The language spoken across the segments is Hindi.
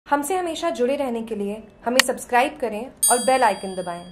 हमसे हमेशा जुड़े रहने के लिए हमें सब्सक्राइब करें और बेल आइकन दबाएं।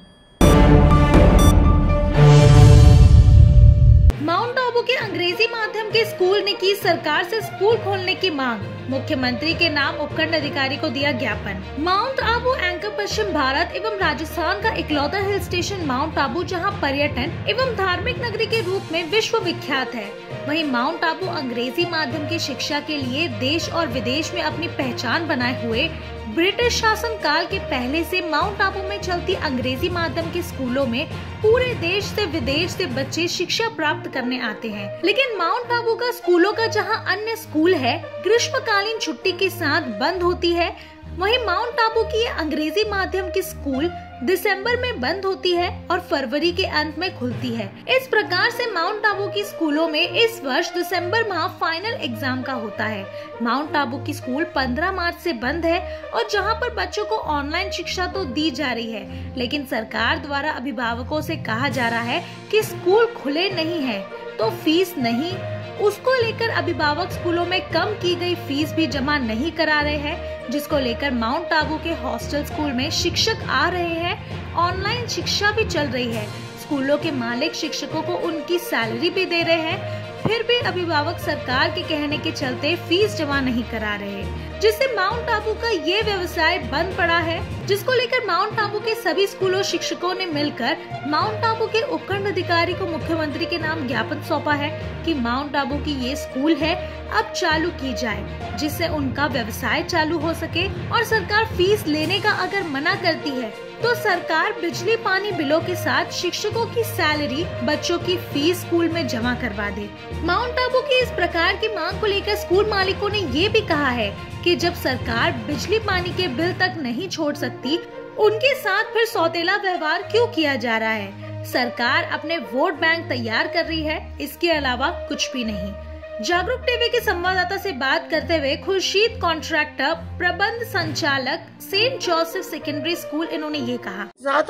माउंट आबू के अंग्रेजी माध्यम के स्कूल ने की सरकार से स्कूल खोलने की मांग, मुख्यमंत्री के नाम उपखंड अधिकारी को दिया ज्ञापन। माउंट आबू एंकर पश्चिम भारत एवं राजस्थान का इकलौता हिल स्टेशन माउंट आबू जहां पर्यटन एवं धार्मिक नगरी के रूप में विश्व विख्यात है, वहीं माउंट आबू अंग्रेजी माध्यम की शिक्षा के लिए देश और विदेश में अपनी पहचान बनाए हुए ब्रिटिश शासन काल के पहले से माउंट आबू में चलती अंग्रेजी माध्यम के स्कूलों में पूरे देश से विदेश से बच्चे शिक्षा प्राप्त करने आते हैं। लेकिन माउंट आबू का स्कूलों का जहां अन्य स्कूल है ग्रीष्मकालीन छुट्टी के साथ बंद होती है, वहीं माउंट आबू की अंग्रेजी माध्यम की स्कूल दिसंबर में बंद होती है और फरवरी के अंत में खुलती है। इस प्रकार से माउंट आबू की स्कूलों में इस वर्ष दिसंबर माह फाइनल एग्जाम का होता है। माउंट आबू की स्कूल 15 मार्च से बंद है और जहां पर बच्चों को ऑनलाइन शिक्षा तो दी जा रही है, लेकिन सरकार द्वारा अभिभावकों से कहा जा रहा है कि स्कूल खुले नहीं है तो फीस नहीं, उसको लेकर अभिभावक स्कूलों में कम की गई फीस भी जमा नहीं करा रहे हैं, जिसको लेकर माउंट आबू के हॉस्टल स्कूल में शिक्षक आ रहे हैं, ऑनलाइन शिक्षा भी चल रही है। स्कूलों के मालिक शिक्षकों को उनकी सैलरी भी दे रहे हैं, फिर भी अभिभावक सरकार के कहने के चलते फीस जमा नहीं करा रहे, जिससे माउंट आबू का ये व्यवसाय बंद पड़ा है, जिसको लेकर माउंट आबू के सभी स्कूलों शिक्षकों ने मिलकर माउंट आबू के उपखंड अधिकारी को मुख्यमंत्री के नाम ज्ञापन सौंपा है कि माउंट आबू की ये स्कूल है अब चालू की जाए, जिससे उनका व्यवसाय चालू हो सके। और सरकार फीस लेने का अगर मना करती है तो सरकार बिजली पानी बिलों के साथ शिक्षकों की सैलरी, बच्चों की फीस स्कूल में जमा करवा दे। माउंट आबू की इस प्रकार की मांग को लेकर स्कूल मालिकों ने ये भी कहा है कि जब सरकार बिजली पानी के बिल तक नहीं छोड़ सकती, उनके साथ फिर सौतेला व्यवहार क्यों किया जा रहा है। सरकार अपने वोट बैंक तैयार कर रही है, इसके अलावा कुछ भी नहीं। जागरूक टीवी के संवाददाता से बात करते हुए खुर्शीद कॉन्ट्रैक्टर प्रबंध संचालक सेंट जोसेफ सेकेंडरी स्कूल, इन्होंने ये कहा। 8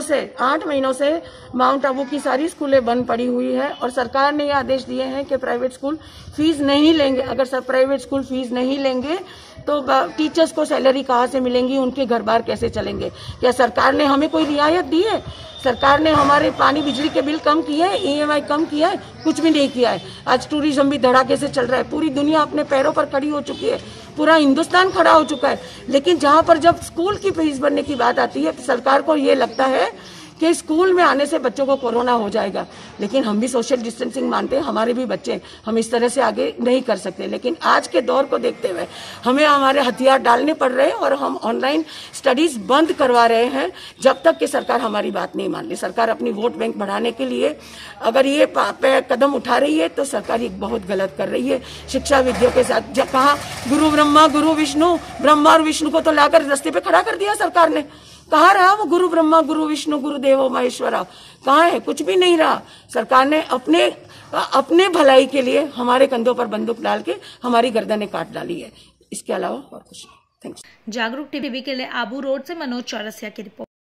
महीनों से माउंट आबू की सारी स्कूलें बंद पड़ी हुई है और सरकार ने ये आदेश दिए हैं कि प्राइवेट स्कूल फीस नहीं लेंगे। अगर प्राइवेट स्कूल फीस नहीं लेंगे तो टीचर्स को सैलरी कहाँ से मिलेंगी, उनके घर बार कैसे चलेंगे। क्या सरकार ने हमें कोई रियायत दी है? सरकार ने हमारे पानी बिजली के बिल कम किए हैं, EMI कम किया है? कुछ भी नहीं किया है। आज टूरिज्म भी धड़ाके से चल रहा है, पूरी दुनिया अपने पैरों पर खड़ी हो चुकी है, पूरा हिंदुस्तान खड़ा हो चुका है। लेकिन जहां पर जब स्कूल की फीस भरने की बात आती है, सरकार को ये लगता है कि स्कूल में आने से बच्चों को कोरोना हो जाएगा। लेकिन हम भी सोशल डिस्टेंसिंग मानते हैं, हमारे भी बच्चे, हम इस तरह से आगे नहीं कर सकते। लेकिन आज के दौर को देखते हुए हमें हमारे हथियार डालने पड़ रहे हैं और हम ऑनलाइन स्टडीज बंद करवा रहे हैं जब तक कि सरकार हमारी बात नहीं मान ली। सरकार अपनी वोट बैंक बढ़ाने के लिए अगर ये कदम उठा रही है तो सरकार ये बहुत गलत कर रही है। शिक्षा विद्या के साथ जब कहा गुरु ब्रह्मा गुरु विष्णु, ब्रह्मा और विष्णु को तो लाकर रस्ते पे खड़ा कर दिया सरकार ने। कहाँ रहा वो गुरु ब्रह्मा गुरु विष्णु गुरु देवो महेश्वरा? कहाँ है? कुछ भी नहीं रहा। सरकार ने अपने भलाई के लिए हमारे कंधों पर बंदूक डाल के हमारी गर्दनें काट डाली है। इसके अलावा और कुछ नहीं। थैंक्स। जागरूक टीवी के लिए आबू रोड से मनोज चौरसिया की रिपोर्ट।